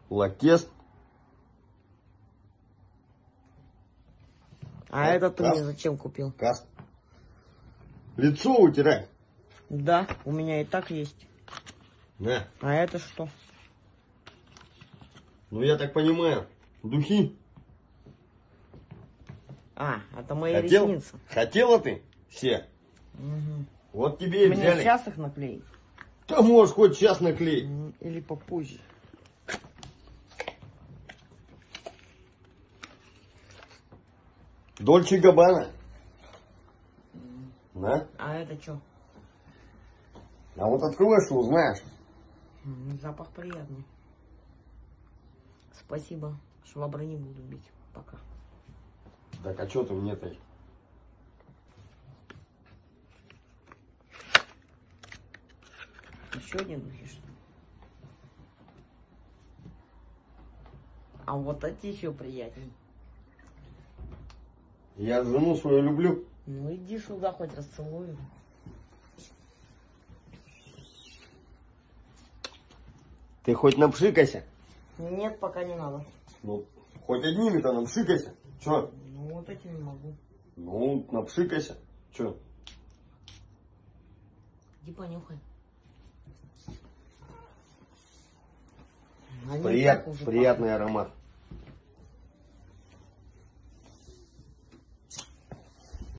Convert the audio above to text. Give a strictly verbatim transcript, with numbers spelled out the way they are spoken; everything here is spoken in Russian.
Лактест. А Кас. это ты Кас. мне зачем купил? Кас. Лицо утирай. Да, у меня и так есть. На. А это что? Ну я так понимаю, духи. А, это мои Хотел? ресницы. Хотела ты все? Угу. Вот тебе и Мне взяли. сейчас их наклеить? Да можешь хоть сейчас наклеить. Или попозже. Дольче Габбана. На. А это что? А вот откроешь и узнаешь. Запах приятный. Спасибо. Швабры не буду бить пока. Так а что ты мне-то? Еще один духи, что ли? А вот эти еще приятнее. Я жену свою люблю. Ну иди сюда, хоть расцелую. Ты хоть напшикайся. Нет, пока не надо. Ну, хоть одними-то напшикайся. Че? Ну вот этим не могу. Ну, напшикайся. Че? Иди понюхай. Они Прият, так уже приятный пахнут. аромат.